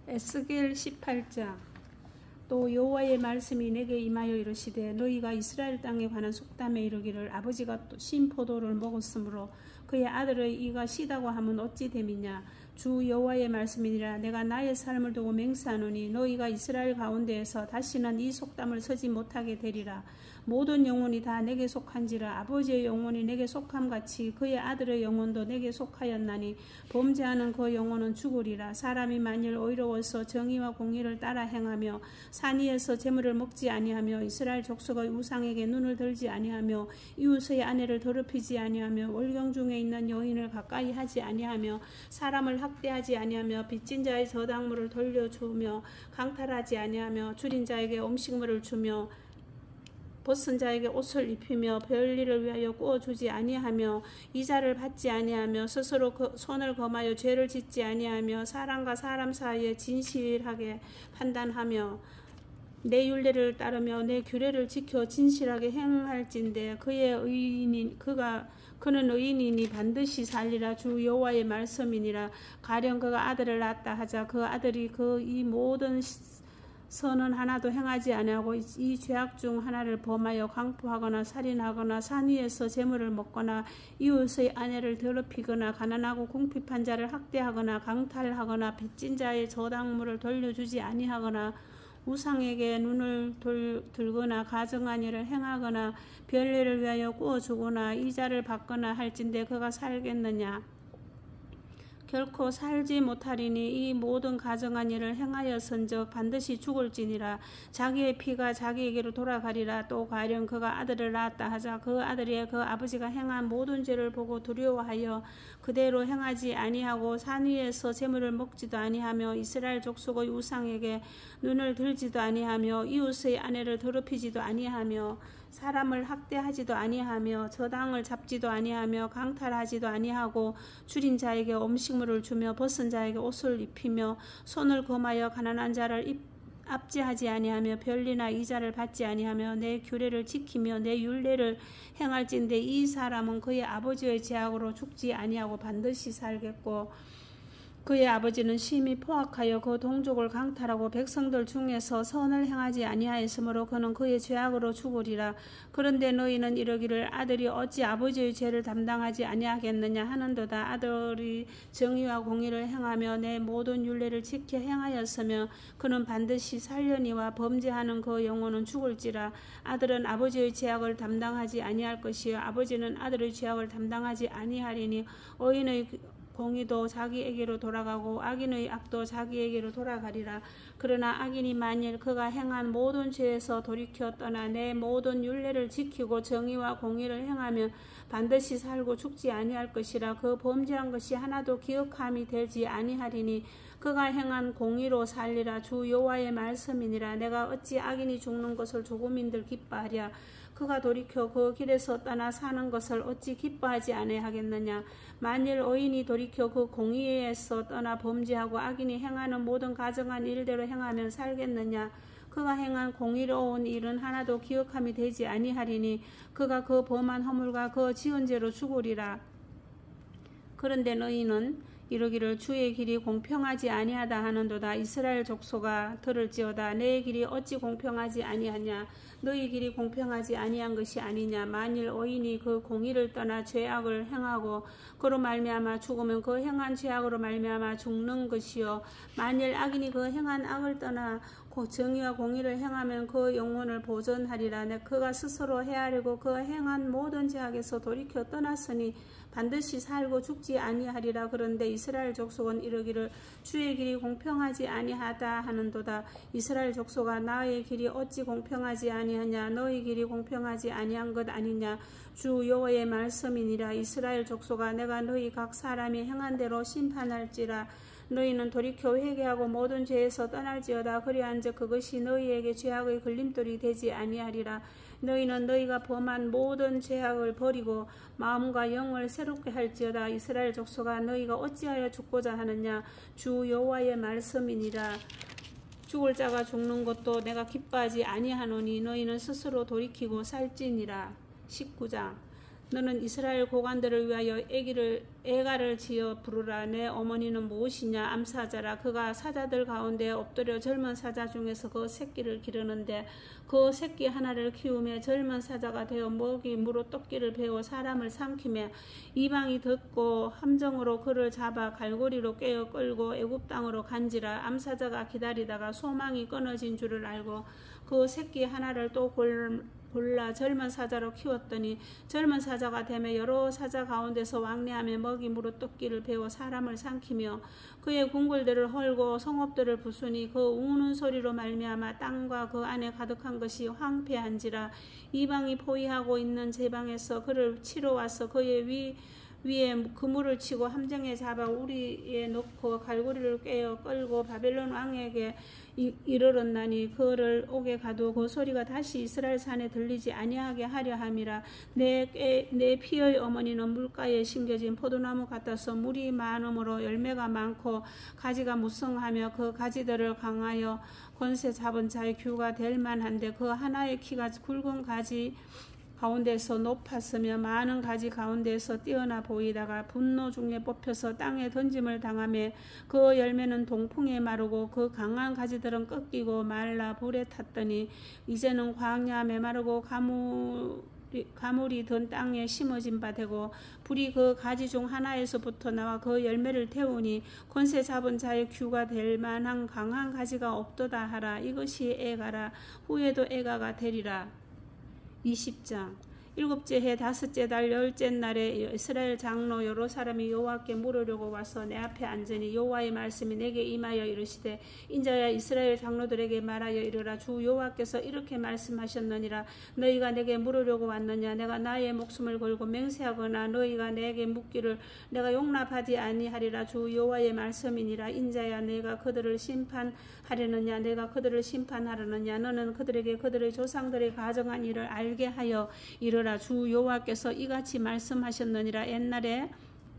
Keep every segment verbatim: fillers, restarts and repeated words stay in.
에스겔 십팔 장. 또 여호와의 말씀이 내게 임하여 이르시되 너희가 이스라엘 땅에 관한 속담에 이르기를 아버지가 또 신 포도를 먹었으므로 그의 아들의 이가 시다고 하면 어찌 됨이냐. 주 여호와의 말씀이니라. 내가 나의 삶을 두고 맹세하노니 너희가 이스라엘 가운데에서 다시는 이 속담을 서지 못하게 되리라. 모든 영혼이 다 내게 속한지라. 아버지의 영혼이 내게 속함같이 그의 아들의 영혼도 내게 속하였나니 범죄하는 그 영혼은 죽으리라. 사람이 만일 의로워서 정의와 공의를 따라 행하며 산 위에서 재물을 먹지 아니하며 이스라엘 족속의 우상에게 눈을 들지 아니하며 이웃의 아내를 더럽히지 아니하며 월경 중에 있는 여인을 가까이 하지 아니하며 사람을 학대하지 아니하며 빚진 자의 저당물을 돌려주며 강탈하지 아니하며 줄인 자에게 음식물을 주며 벗은 자에게 옷을 입히며 별일을 위하여 구워주지 아니하며 이자를 받지 아니하며 스스로 그 손을 검하여 죄를 짓지 아니하며 사람과 사람 사이에 진실하게 판단하며 내 율례를 따르며 내 규례를 지켜 진실하게 행할진대 그의 의인이 그가 그는 의인이니 반드시 살리라. 주 여호와의 말씀이니라. 가령 그가 아들을 낳았다 하자 그 아들이 그 이 모든 선은 하나도 행하지 아니하고 이 죄악 중 하나를 범하여 강포하거나 살인하거나 산 위에서 재물을 먹거나 이웃의 아내를 더럽히거나 가난하고 궁핍한 자를 학대하거나 강탈하거나 빚진 자의 저당물을 돌려주지 아니하거나 우상에게 눈을 돌, 들거나 가증한 일을 행하거나 별일을 위하여 구워주거나 이자를 받거나 할진대 그가 살겠느냐. 결코 살지 못하리니 이 모든 가증한 일을 행하였은즉 반드시 죽을지니라. 자기의 피가 자기에게로 돌아가리라. 또 가령 그가 아들을 낳았다 하자 그 아들이 그 아버지가 행한 모든 죄를 보고 두려워하여 그대로 행하지 아니하고 산 위에서 재물을 먹지도 아니하며 이스라엘 족속의 우상에게 눈을 들지도 아니하며 이웃의 아내를 더럽히지도 아니하며 사람을 학대하지도 아니하며 저당을 잡지도 아니하며 강탈하지도 아니하고 줄인 자에게 음식물을 주며 벗은 자에게 옷을 입히며 손을 검하여 가난한 자를 입 압제하지 아니하며 별리나 이자를 받지 아니하며 내 규례를 지키며 내 율례를 행할진대 이 사람은 그의 아버지의 죄악으로 죽지 아니하고 반드시 살겠고 그의 아버지는 심히 포악하여 그 동족을 강탈하고 백성들 중에서 선을 행하지 아니하였으므로 그는 그의 죄악으로 죽으리라. 그런데 너희는 이러기를 아들이 어찌 아버지의 죄를 담당하지 아니하겠느냐 하는도다. 아들이 정의와 공의를 행하며 내 모든 율례를 지켜 행하였으며 그는 반드시 살려니와 범죄하는 그 영혼은 죽을지라. 아들은 아버지의 죄악을 담당하지 아니할 것이요 아버지는 아들의 죄악을 담당하지 아니하리니 의인의 공의도 자기에게로 돌아가고 악인의 악도 자기에게로 돌아가리라. 그러나 악인이 만일 그가 행한 모든 죄에서 돌이켜 떠나 내 모든 율례를 지키고 정의와 공의를 행하면 반드시 살고 죽지 아니할 것이라. 그 범죄한 것이 하나도 기억함이 되지 아니하리니 그가 행한 공의로 살리라. 주 여호와의 말씀이니라. 내가 어찌 악인이 죽는 것을 조금인들 기뻐하랴. 그가 돌이켜 그 길에서 떠나 사는 것을 어찌 기뻐하지 아니하겠느냐. 만일 의인이 돌이켜 그 공의에서 떠나 범죄하고 악인이 행하는 모든 가증한 일대로 행하면 살겠느냐. 그가 행한 공의로운 일은 하나도 기억함이 되지 아니하리니 그가 그 범한 허물과 그 지은 죄로 죽으리라. 그런데 너희는 이르기를 주의 길이 공평하지 아니하다 하는도다. 이스라엘 족속아 들을지어다. 내 길이 어찌 공평하지 아니하냐. 너희 길이 공평하지 아니한 것이 아니냐. 만일 의인이 그 공의를 떠나 죄악을 행하고 그로 말미암아 죽으면 그 행한 죄악으로 말미암아 죽는 것이요 만일 악인이 그 행한 악을 떠나 정의와 공의를 행하면 그 영혼을 보존하리라. 내 그가 스스로 헤아리고 그 행한 모든 죄악에서 돌이켜 떠났으니 반드시 살고 죽지 아니하리라. 그런데 이스라엘 족속은 이르기를 주의 길이 공평하지 아니하다 하는도다. 이스라엘 족속아 나의 길이 어찌 공평하지 아니하냐. 너희 길이 공평하지 아니한 것 아니냐. 주 여호와의 말씀이니라. 이스라엘 족속아 내가 너희 각 사람이 행한 대로 심판할지라. 너희는 돌이켜 회개하고 모든 죄에서 떠날지어다. 그리한즉 그것이 너희에게 죄악의 걸림돌이 되지 아니하리라. 너희는 너희가 범한 모든 죄악을 버리고 마음과 영을 새롭게 할지어다. 이스라엘 족속아 너희가 어찌하여 죽고자 하느냐. 주 여호와의 말씀이니라. 죽을 자가 죽는 것도 내가 기뻐하지 아니하노니 너희는 스스로 돌이키고 살지니라. 십구 장. 너는 이스라엘 고관들을 위하여 애기를 애가를 지어 부르라. 내 어머니는 무엇이냐? 암사자라. 그가 사자들 가운데 엎드려 젊은 사자 중에서 그 새끼를 기르는데 그 새끼 하나를 키우며 젊은 사자가 되어 먹이 무릇 토끼를 베어 사람을 삼키며 이방이 듣고 함정으로 그를 잡아 갈고리로 꿰어 끌고 애굽 땅으로 간지라. 암사자가 기다리다가 소망이 끊어진 줄을 알고 그 새끼 하나를 또 골 골라 젊은 사자로 키웠더니 젊은 사자가 되며 여러 사자 가운데서 왕래하며 먹이 무릇 토끼를 베어 사람을 삼키며 그의 궁궐들을 헐고 성읍들을 부수니 그 우는 소리로 말미암아 땅과 그 안에 가득한 것이 황폐한지라. 이방이 포위하고 있는 제방에서 그를 치러 와서 그의 위 위에 그물을 치고 함정에 잡아 우리에 놓고 갈고리를 꿰어 끌고 바벨론 왕에게 이르렀나니 그를 오게 가도 그 소리가 다시 이스라엘 산에 들리지 아니하게 하려 함이라. 내, 내 피의 어머니는 물가에 심겨진 포도나무 같아서 물이 많음으로 열매가 많고 가지가 무성하며 그 가지들을 강하여 권세 잡은 자의 규가 될 만한데 그 하나의 키가 굵은 가지 가운데서 높았으며 많은 가지 가운데서 뛰어나 보이다가 분노 중에 뽑혀서 땅에 던짐을 당하며 그 열매는 동풍에 마르고 그 강한 가지들은 꺾이고 말라 불에 탔더니 이제는 광야 메마르고 가물이, 가물이 든 땅에 심어진 바 되고 불이 그 가지 중 하나에서부터 나와 그 열매를 태우니 권세 잡은 자의 규가 될 만한 강한 가지가 없도다 하라. 이것이 애가라. 후에도 애가가 되리라. 이십 장. 일곱째 해 다섯째 달 열째 날에 이스라엘 장로 여러 사람이 여호와께 물으려고 와서 내 앞에 앉으니 여호와의 말씀이 내게 임하여 이르시되 인자야 이스라엘 장로들에게 말하여 이르라. 주 여호와께서 이렇게 말씀하셨느니라. 너희가 내게 물으려고 왔느냐? 내가 나의 목숨을 걸고 맹세하거나 너희가 내게 묻기를 내가 용납하지 아니하리라. 주 여호와의 말씀이니라. 인자야 내가 그들을 심판하려느냐? 내가 그들을 심판하려느냐? 너는 그들에게 그들의 조상들의 가정한 일을 알게 하여 이르라. 주 여호와께서 이같이 말씀하셨느니라. 옛날에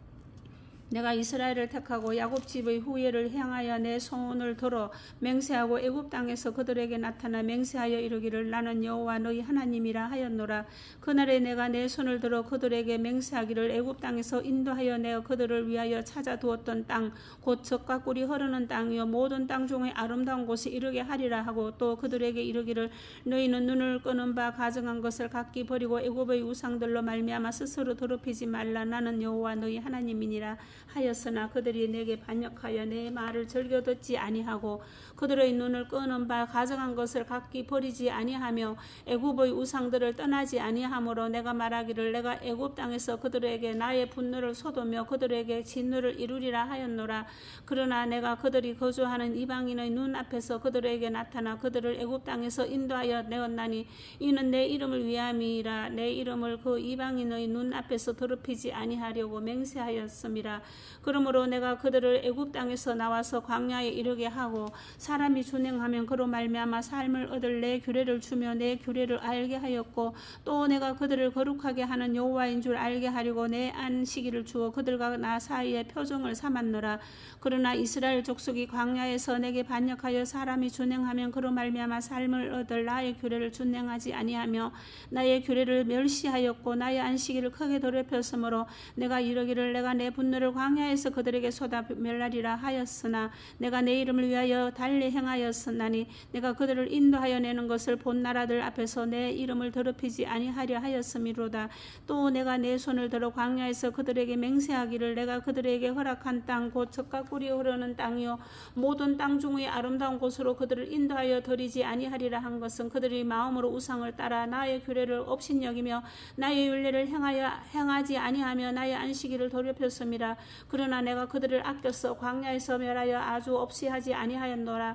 내가 이스라엘을 택하고 야곱 집의 후예를 향하여 내 손을 들어 맹세하고 애굽 땅에서 그들에게 나타나 맹세하여 이르기를 나는 여호와 너희 하나님이라 하였노라. 그날에 내가 내 손을 들어 그들에게 맹세하기를 애굽 땅에서 인도하여 내어 그들을 위하여 찾아두었던 땅 곧 젖과 꿀이 흐르는 땅이요 모든 땅 중에 아름다운 곳에 이르게 하리라 하고 또 그들에게 이르기를 너희는 눈을 끄는 바 가증한 것을 각기 버리고 애굽의 우상들로 말미암아 스스로 더럽히지 말라. 나는 여호와 너희 하나님이니라 하였으나 그들이 내게 반역하여 내 말을 즐겨 듣지 아니하고 그들의 눈을 끄는 바 가증한 것을 각기 버리지 아니하며 애굽의 우상들을 떠나지 아니하므로 내가 말하기를 내가 애굽 땅에서 그들에게 나의 분노를 쏟으며 그들에게 진노를 이루리라 하였노라. 그러나 내가 그들이 거주하는 이방인의 눈 앞에서 그들에게 나타나 그들을 애굽 땅에서 인도하여 내었나니 이는 내 이름을 위함이라. 내 이름을 그 이방인의 눈 앞에서 더럽히지 아니하려고 맹세하였음이라. 그러므로 내가 그들을 애굽 땅에서 나와서 광야에 이르게 하고 사람이 준행하면 그로 말미암아 삶을 얻을 내 규례를 주며 내 규례를 알게 하였고 또 내가 그들을 거룩하게 하는 여호와인 줄 알게 하려고 내 안식일을 주어 그들과 나 사이에 표정을 삼았노라. 그러나 이스라엘 족속이 광야에서 내게 반역하여 사람이 준행하면 그로 말미암아 삶을 얻을 나의 규례를 준행하지 아니하며 나의 규례를 멸시하였고 나의 안식일을 크게 더럽혔으므로 내가 이르기를 내가 내 분노를 광야에서 그들에게 쏟아 멸하리라 하였으나 내가 내 이름을 위하여 달리 행하였으나니 내가 그들을 인도하여 내는 것을 본 나라들 앞에서 내 이름을 더럽히지 아니하려 하였음이로다. 또 내가 내 손을 들어 광야에서 그들에게 맹세하기를 내가 그들에게 허락한 땅 곧 젖과 꿀이 흐르는 땅이요 모든 땅 중의 아름다운 곳으로 그들을 인도하여 드리지 아니하리라 한 것은 그들이 마음으로 우상을 따라 나의 규례를 업신여기며 나의 율례를 행하여 행하지 아니하며 나의 안식일을 더럽혔음이라. 그러나 내가 그들을 아껴서 광야에서 멸하여 아주 없이 하지 아니하였노라.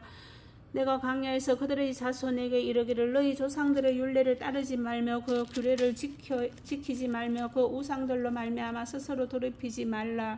내가 광야에서 그들의 자손에게 이르기를 너희 조상들의 율례를 따르지 말며 그 규례를 지켜, 지키지 말며 그 우상들로 말미암아 스스로 더럽히지 말라.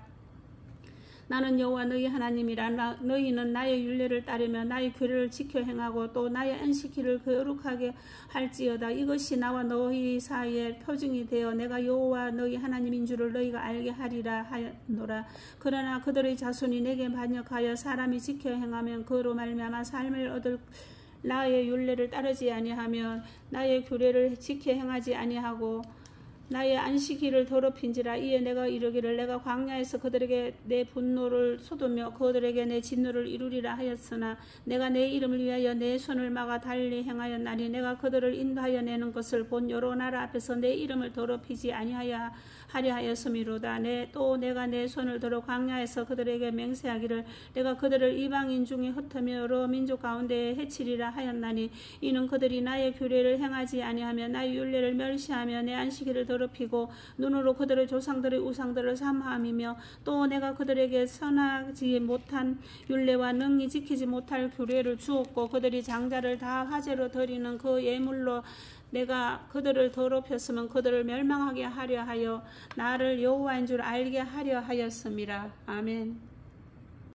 나는 여호와 너희 하나님이라. 나, 너희는 나의 율례를 따르며 나의 규례를 지켜 행하고 또 나의 안식일을 거룩하게 할지어다. 이것이 나와 너희 사이에 표징이 되어 내가 여호와 너희 하나님인 줄을 너희가 알게 하리라 하노라. 그러나 그들의 자손이 내게 반역하여 사람이 지켜 행하면 그로 말미암아 삶을 얻을 나의 율례를 따르지 아니하며 나의 규례를 지켜 행하지 아니하고 나의 안식일을 더럽힌지라. 이에 내가 이르기를 내가 광야에서 그들에게 내 분노를 쏟으며 그들에게 내 진노를 이루리라 하였으나 내가 내 이름을 위하여 내 손을 막아 달리 행하였나니 내가 그들을 인도하여 내는 것을 본 여러 나라 앞에서 내 이름을 더럽히지 아니하여 하려 하였음이로다. 내, 또 내가 내 손을 들어 광야에서 그들에게 맹세하기를 내가 그들을 이방인 중에 흩으며 여러 민족 가운데 해치리라 하였나니 이는 그들이 나의 규례를 행하지 아니하며 나의 율례를 멸시하며 내 안식일을 더럽히고 눈으로 그들의 조상들의 우상들을 삼함이며 또 내가 그들에게 선하지 못한 율례와 능히 지키지 못할 규례를 주었고 그들이 장자를 다 화제로 드리는 그 예물로 내가 그들을 더럽혔으면 그들을 멸망하게 하려 하여 나를 여호와인 줄 알게 하려 하였음이라. 아멘.